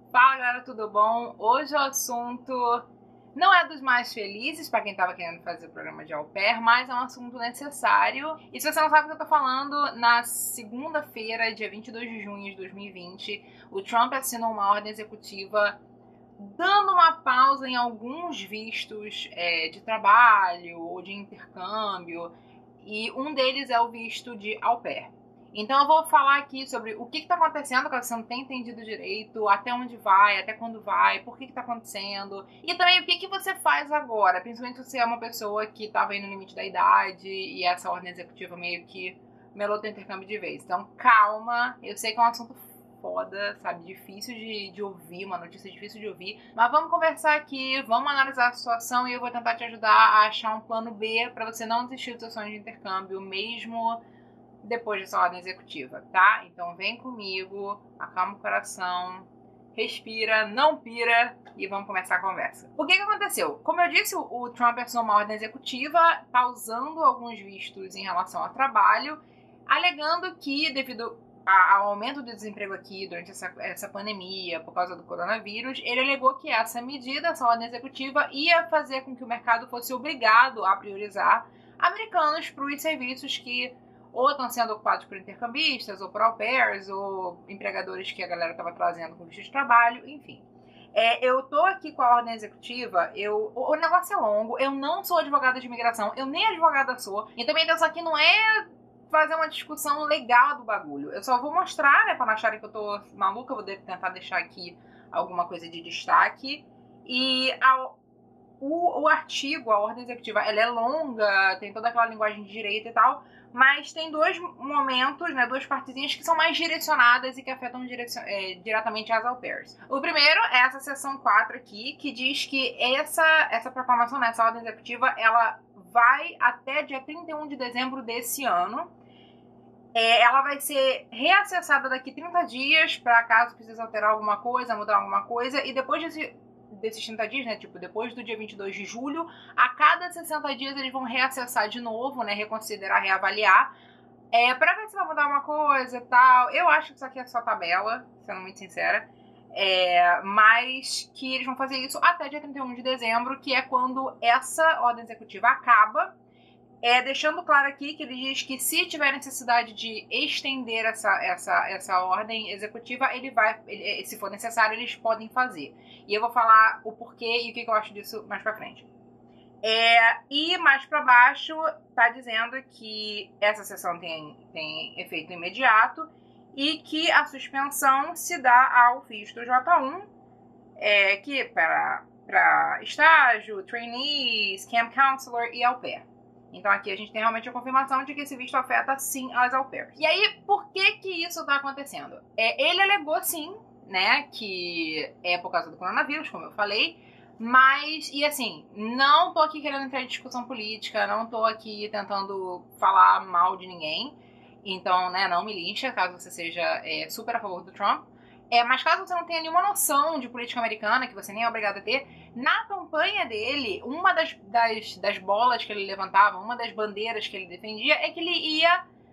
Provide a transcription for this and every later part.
Fala galera, tudo bom? Hoje o assunto não é dos mais felizes para quem estava querendo fazer o programa de au pair, mas é um assunto necessário. E se você não sabe o que eu tô falando, na segunda-feira, dia 22 de junho de 2020, o Trump assinou uma ordem executiva dando uma pausa em alguns vistos de trabalho ou de intercâmbio, e um deles é o visto de au pair. Então eu vou falar aqui sobre o que está acontecendo, caso você não tenha entendido direito, até onde vai, até quando vai, por que está acontecendo, e também o que você faz agora, principalmente se você é uma pessoa que estava aí no limite da idade e essa ordem executiva meio que melou teu intercâmbio de vez. Então calma, eu sei que é um assunto foda, sabe, difícil de ouvir, uma notícia difícil de ouvir, mas vamos conversar aqui, vamos analisar a situação e eu vou tentar te ajudar a achar um plano B para você não desistir do seu sonho de intercâmbio, mesmo depois dessa ordem executiva, tá? Então vem comigo, acalma o coração, respira, não pira e vamos começar a conversa. O que aconteceu? Como eu disse, o Trump assinou uma ordem executiva pausando alguns vistos em relação ao trabalho, alegando que devido ao aumento do desemprego aqui durante essa pandemia, por causa do coronavírus, ele alegou que essa medida, essa ordem executiva, ia fazer com que o mercado fosse obrigado a priorizar americanos para os serviços que ou estão sendo ocupados por intercambistas, ou por au pairs, ou empregadores que a galera estava trazendo com visto de trabalho, enfim. Eu tô aqui com a ordem executiva, o negócio é longo, eu não sou advogada de imigração, eu nem advogada sou, então minha intenção aqui não é fazer uma discussão legal do bagulho, eu só vou mostrar, né, pra não acharem que eu tô maluca, eu vou tentar deixar aqui alguma coisa de destaque, e o artigo, a ordem executiva, ela é longa, tem toda aquela linguagem de direito e tal, mas tem dois momentos, né, duas partezinhas que são mais direcionadas e que afetam diretamente as au pairs. O primeiro é essa seção 4 aqui, que diz que essa proclamação, né, essa ordem executiva, ela vai até dia 31 de dezembro desse ano. Ela vai ser reacessada daqui 30 dias, para caso precise alterar alguma coisa, mudar alguma coisa, e depois desses 30 dias, né, tipo, depois do dia 22 de julho, a cada 60 dias eles vão reacessar de novo, né, reconsiderar, reavaliar, pra ver se vai mudar uma coisa e tal. Eu acho que isso aqui é só tabela, sendo muito sincera, mas que eles vão fazer isso até dia 31 de dezembro, que é quando essa ordem executiva acaba, deixando claro aqui que ele diz que se tiver necessidade de estender essa ordem executiva, se for necessário, eles podem fazer. E eu vou falar o porquê e o que eu acho disso mais pra frente. E mais pra baixo tá dizendo que essa sessão tem efeito imediato e que a suspensão se dá ao visto J1, que para estágio, trainees, camp counselor e au pair. Então aqui a gente tem realmente a confirmação de que esse visto afeta sim as au pairs. E aí, por que isso tá acontecendo? Ele alegou sim, né, que é por causa do coronavírus, como eu falei, mas, e assim, não tô aqui querendo entrar em discussão política, não tô aqui tentando falar mal de ninguém, então, né, não me lincha, caso você seja super a favor do Trump. Mas caso você não tenha nenhuma noção de política americana, que você nem é obrigado a ter, na campanha dele, uma das bolas que ele levantava, uma das bandeiras que ele defendia, é que ele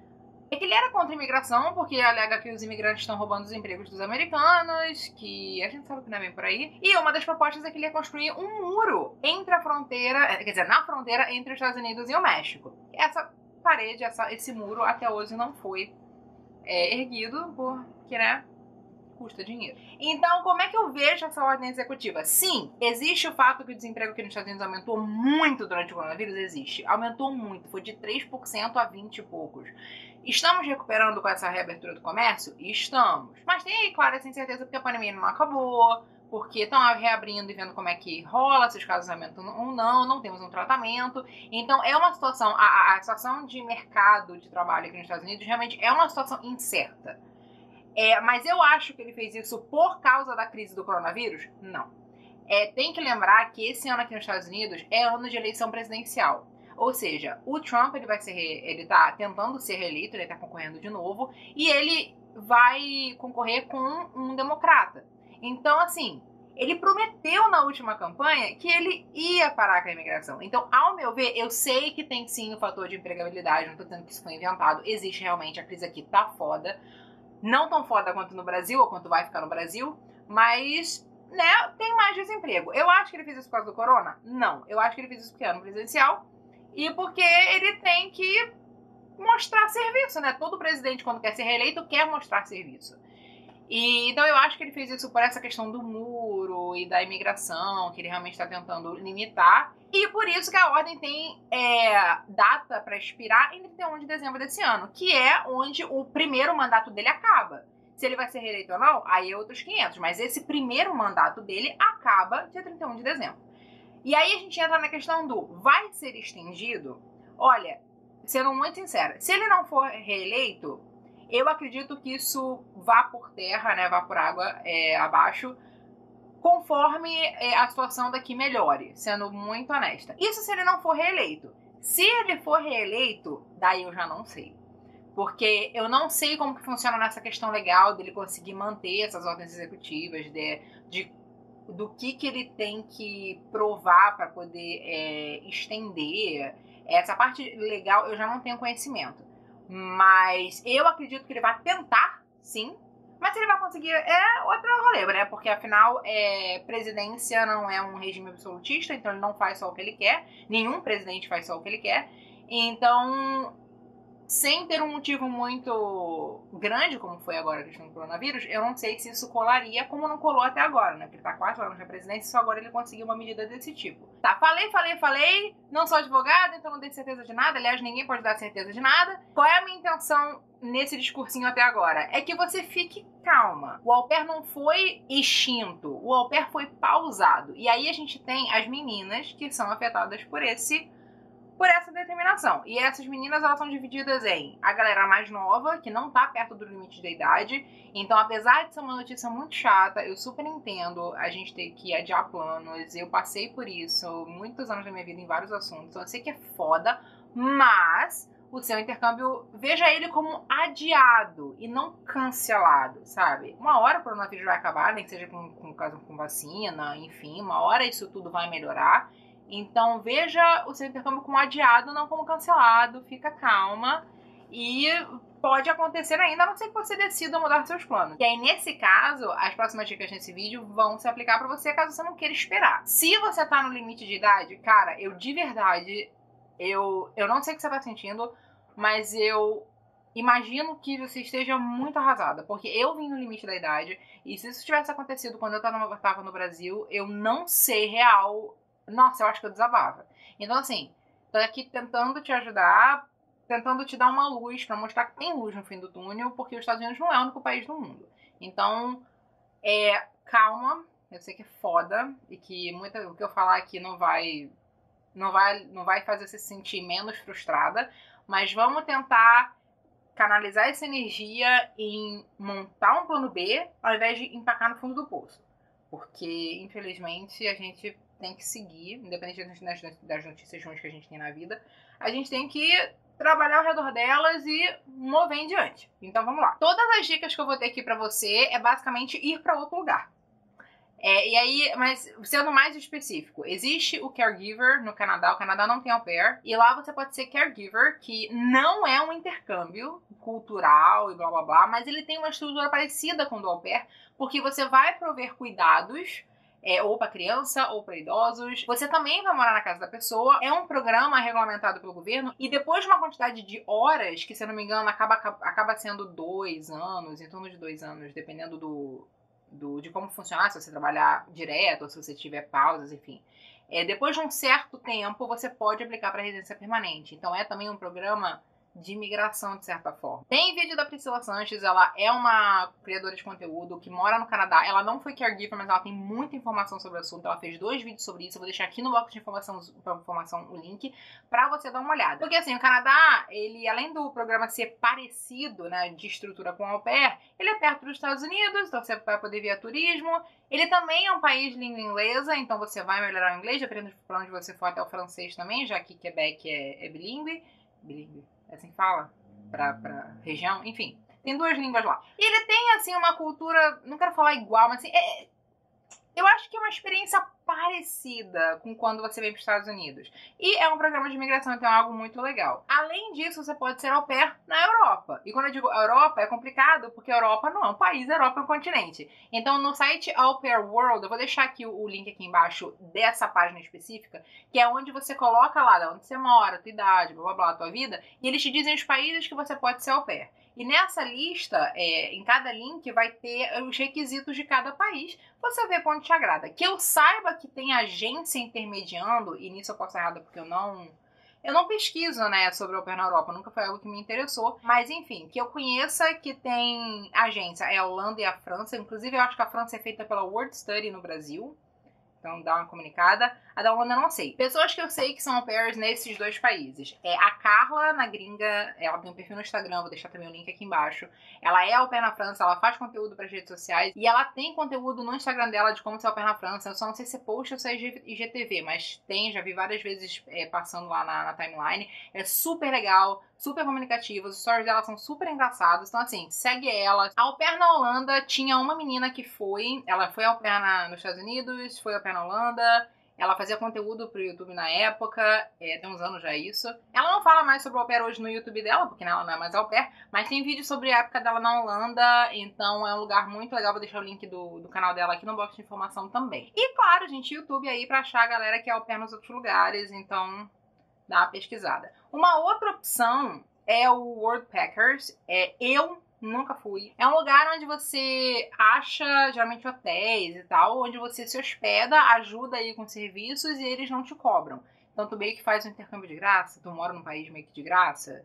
era contra a imigração, porque alega que os imigrantes estão roubando os empregos dos americanos, que a gente sabe que não é bem por aí. E uma das propostas é que ele ia construir um muro entre a fronteira, quer dizer, na fronteira entre os Estados Unidos e o México. Essa parede, esse muro, até hoje não foi erguido, porque, né, custa dinheiro. Então, como é que eu vejo essa ordem executiva? Sim, existe o fato que o desemprego aqui nos Estados Unidos aumentou muito durante o coronavírus, existe. Aumentou muito, foi de 3% a 20 e poucos. Estamos recuperando com essa reabertura do comércio? Estamos. Mas tem, claro, essa incerteza porque a pandemia não acabou, porque estão reabrindo e vendo como é que rola, se os casos aumentam ou não temos um tratamento. Então, é uma situação, a situação de mercado de trabalho aqui nos Estados Unidos realmente é uma situação incerta. Mas eu acho que ele fez isso por causa da crise do coronavírus? Não. Tem que lembrar que esse ano aqui nos Estados Unidos é ano de eleição presidencial. Ou seja, o Trump ele tá tentando ser reeleito, ele tá concorrendo de novo, e ele vai concorrer com um democrata. Então, assim, ele prometeu na última campanha que ele ia parar com a imigração. Então, ao meu ver, eu sei que tem sim o fator de empregabilidade, não tô dizendo que isso foi inventado, existe realmente, a crise aqui tá foda. Não tão foda quanto no Brasil, ou quanto vai ficar no Brasil, Mas, né, tem mais desemprego. Eu acho que ele fez isso por causa do corona? Não. Eu acho que ele fez isso porque é ano presidencial e porque ele tem que mostrar serviço, né? Todo presidente, quando quer ser reeleito, quer mostrar serviço. E, então eu acho que ele fez isso por essa questão do muro e da imigração, que ele realmente está tentando limitar. E por isso que a ordem tem data para expirar em 31 de dezembro desse ano, que é onde o primeiro mandato dele acaba. Se ele vai ser reeleito ou não, aí é outros 500. Mas esse primeiro mandato dele acaba dia 31 de dezembro. E aí a gente entra na questão do vai ser estendido? Olha, sendo muito sincera, se ele não for reeleito, eu acredito que isso vá por terra, né, vá por água abaixo, conforme a situação daqui melhore, sendo muito honesta. Isso se ele não for reeleito. Se ele for reeleito, daí eu já não sei. Porque eu não sei como que funciona nessa questão legal dele conseguir manter essas ordens executivas, do que ele tem que provar para poder estender. Essa parte legal eu já não tenho conhecimento. Mas eu acredito que ele vai tentar, sim. Mas se ele vai conseguir é outra rolê, né? Porque afinal, presidência não é um regime absolutista, então ele não faz só o que ele quer. Nenhum presidente faz só o que ele quer. Então, sem ter um motivo muito grande, como foi agora a questão do coronavírus, eu não sei se isso colaria como não colou até agora, né? Porque ele tá 4 anos na presidência e só agora ele conseguiu uma medida desse tipo. Tá, falei, não sou advogada, então não tenho certeza de nada, aliás, ninguém pode dar certeza de nada. Qual é a minha intenção nesse discursinho até agora? É que você fique calma. O au pair não foi extinto, o au pair foi pausado. E aí a gente tem as meninas que são afetadas por essa determinação. E essas meninas, elas são divididas em a galera mais nova, que não tá perto do limite da idade. Então, apesar de ser uma notícia muito chata, eu super entendo a gente ter que adiar planos. Eu passei por isso muitos anos da minha vida em vários assuntos. Então, eu sei que é foda, mas o seu intercâmbio, veja ele como adiado e não cancelado, sabe? Uma hora o coronavírus vai acabar, nem que seja com vacina, enfim, uma hora isso tudo vai melhorar. Então veja o seu intercâmbio como adiado, não como cancelado, fica calma e pode acontecer ainda, a não ser que você decida mudar seus planos. E aí nesse caso, as próximas dicas nesse vídeo vão se aplicar pra você caso você não queira esperar. Se você tá no limite de idade, cara, eu de verdade, eu não sei o que você tá sentindo, mas eu imagino que você esteja muito arrasada, porque eu vim no limite da idade e se isso tivesse acontecido quando eu tava no Brasil, eu não sei real. Nossa, eu acho que eu desabava. Então, assim, tô aqui tentando te ajudar, tentando te dar uma luz pra mostrar que tem luz no fim do túnel, porque os Estados Unidos não é o único país do mundo. Então, calma. Eu sei que é foda e que o que eu falar aqui não vai fazer você se sentir menos frustrada, mas vamos tentar canalizar essa energia em montar um plano B ao invés de empacar no fundo do poço. Porque, infelizmente, a gente tem que seguir, independente das notícias ruins que a gente tem na vida, a gente tem que trabalhar ao redor delas e mover em diante. Então vamos lá. Todas as dicas que eu vou ter aqui pra você é basicamente ir pra outro lugar. E aí, mas sendo mais específico, existe o caregiver no Canadá, o Canadá não tem au pair, e lá você pode ser caregiver, que não é um intercâmbio cultural e blá blá blá, mas ele tem uma estrutura parecida com o do au pair, porque você vai prover cuidados, ou para criança, ou para idosos. Você também vai morar na casa da pessoa. É um programa regulamentado pelo governo. E depois de uma quantidade de horas, que se eu não me engano acaba sendo 2 anos, em torno de 2 anos, dependendo de como funcionar, se você trabalhar direto ou se você tiver pausas, enfim. Depois de um certo tempo, você pode aplicar para residência permanente. Então é também um programa de imigração, de certa forma. Tem vídeo da Priscila Sanches, ela é uma criadora de conteúdo que mora no Canadá. Ela não foi caregiver, mas ela tem muita informação sobre o assunto. Ela fez 2 vídeos sobre isso. Eu vou deixar aqui no box de informação o link pra você dar uma olhada. Porque assim, o Canadá, ele, além do programa ser parecido, né, de estrutura com o au pair, ele é perto dos Estados Unidos, então você vai poder via turismo. Ele também é um país de língua inglesa, então você vai melhorar o inglês, dependendo de pra onde você for, até o francês também, já que Quebec é bilíngue. Bilíngue. É assim que fala? Pra região, enfim. Tem 2 línguas lá. E ele tem, assim, uma cultura, não quero falar igual, mas assim, Eu acho que é uma experiência parecida com quando você vem para os Estados Unidos. E é um programa de imigração, então é algo muito legal. Além disso, você pode ser au pair na Europa. E quando eu digo Europa, é complicado, porque a Europa não é um país, a Europa é um continente. Então, no site Au Pair World, eu vou deixar aqui o link aqui embaixo dessa página específica, que é onde você coloca lá de onde você mora, tua idade, blá blá blá, tua vida, e eles te dizem os países que você pode ser au pair. E nessa lista, em cada link, vai ter os requisitos de cada país. Você vê quando te agrada. Que eu saiba que tem agência intermediando, e nisso eu posso estar errada porque eu não pesquiso, né, sobre au pair na Europa, nunca foi algo que me interessou. Mas, enfim, que eu conheça que tem agência é a Holanda e a França. Inclusive, eu acho que a França é feita pela World Study no Brasil. Então dá uma comunicada. A da Holanda eu não sei. Pessoas que eu sei que são au pairs nesses dois países. A Carla, na gringa, ela tem um perfil no Instagram, vou deixar também o link aqui embaixo. Ela é au pair na França, ela faz conteúdo para as redes sociais. E ela tem conteúdo no Instagram dela de como ser au pair na França. Eu só não sei se é post ou se é IGTV, mas tem, já vi várias vezes passando lá na timeline. É super legal, super comunicativa. Os stories dela são super engraçados. Então, assim, segue ela. A au pair na Holanda tinha uma menina que ela foi au pair nos Estados Unidos, foi au pair na Holanda. Ela fazia conteúdo pro YouTube na época, tem uns anos já isso. Ela não fala mais sobre o au pair hoje no YouTube dela, porque ela não é mais au pair, mas tem vídeo sobre a época dela na Holanda, então é um lugar muito legal. Vou deixar o link do canal dela aqui no box de informação também. E claro, gente, YouTube aí pra achar a galera que é au pair nos outros lugares, então dá uma pesquisada. Uma outra opção é o Worldpackers. Eu nunca fui. É um lugar onde você acha, geralmente, hotéis e tal, onde você se hospeda, ajuda aí com serviços e eles não te cobram. Então tu meio que faz um intercâmbio de graça, tu mora num país meio que de graça.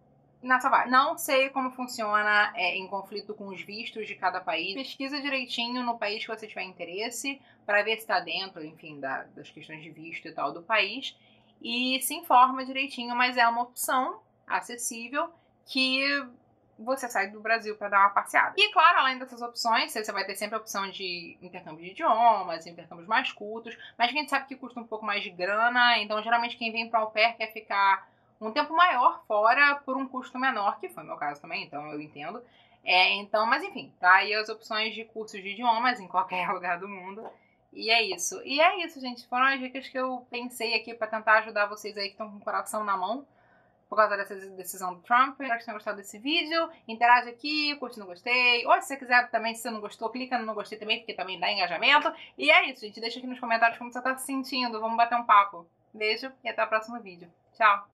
Nessa vai. Não sei como funciona em conflito com os vistos de cada país. Pesquisa direitinho no país que você tiver interesse, para ver se está dentro, enfim, das questões de visto e tal do país. E se informa direitinho, mas é uma opção acessível que você sai do Brasil para dar uma passeada. E claro, além dessas opções, você vai ter sempre a opção de intercâmbio de idiomas, intercâmbios mais curtos, mas a gente sabe que custa um pouco mais de grana, então geralmente quem vem para au pair quer ficar um tempo maior fora por um custo menor, que foi o meu caso também, então eu entendo. Então, mas enfim, tá aí as opções de cursos de idiomas em qualquer lugar do mundo. E é isso. E é isso, gente. Foram as dicas que eu pensei aqui pra tentar ajudar vocês aí que estão com o coração na mão por causa dessa decisão do Trump. Espero que vocês tenham gostado desse vídeo. Interage aqui, curte no gostei. Ou se você quiser também, se você não gostou, clica no não gostei também, porque também dá engajamento. E é isso, gente. Deixa aqui nos comentários como você tá se sentindo. Vamos bater um papo. Beijo e até o próximo vídeo. Tchau!